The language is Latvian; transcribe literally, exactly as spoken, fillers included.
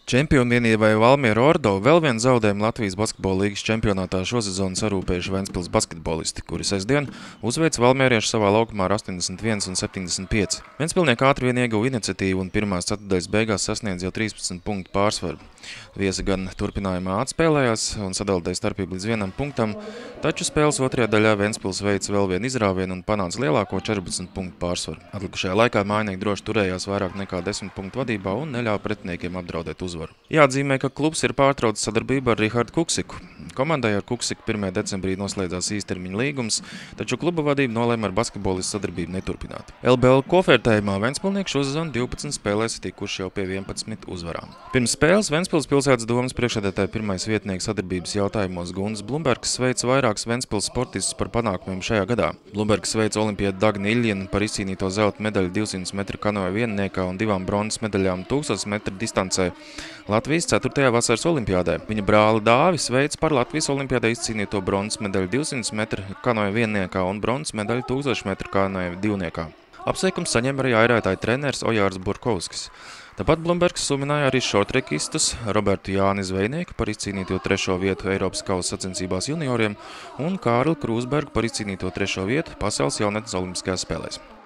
Čempionu vienībai Valmiera Ordo vēl vienu zaudējumu Latvijas basketbola līgas čempionātā šosezon sarūpējuši Ventspils basketbolisti, kuri sestdien uzveic valmieriešu savā laukumā ar astoņdesmit viens un septiņdesmit pieci. Ventspilnieki ātri vien ieguva iniciatīvu un pirmās ceturtdaļas beigās sasniedz jau trīspadsmit punktu pārsvaru. Viesi gan turpinājumā atspēlējās un sadalīja starpību līdz vienam punktam, taču spēles otrajā daļā Ventspils veica vēl vienu izrāvienu un panāca lielāko četrpadsmit punktu pārsvaru. Atlikušajā laikā mājinieki droši turējās vairāk nekā desmit punktu vadībā un neļāva pretiniekiem apdraudēt uzvaru. Jāatzīmē, ka klubs ir pārtraucis sadarbību ar Rihardu Kuksiku. Komandai ar Kuksiku pirmajā decembrī noslēdzās īstermiņa līgums, taču kluba vadība nolēma ar basketbolistu sadarbību neturpināt. L B L kopvērtējumā Ventspilnieki šosezon divpadsmit spēlēs tikuši jau pie vienpadsmit uzvarām. Pirms spēles Ventspils pilsētas domas priekšsēdētāja pirmais vietnieks sadarbības jautājumos Gunts Blumbergs sveica vairākus Ventspils sportistus par panākumiem šajā gadā. Blumbergs sveica olimpieti Dagni Iļienu par izcīnīto zelta medaļu divsimt metru kanoja vienniekā un divām bronzas medaļām tūkstoš metru distancē Latvijas ceturtajā vasaras olimpiādē. Viņa brāli Dāvi sveica par Latvijas olimpiādē izcīnīto bronzas medaļu divsimt metru kanoja vienniekā un bronzas medaļu tūkstoš metru kanoja divniekā. Apsveikums saņem arī airētāju treneris Ojārs Burkovskis. Tāpat Blumbergs sumināja arī šortrekistus Robertu Jāni Zvejnieku par izcīnīto trešo vietu Eiropas kausa sacensībās junioriem un Kārli Krūsbergu par izcīnīto trešo vietu pasaules jaunatnes olimpiskajās spēlēs.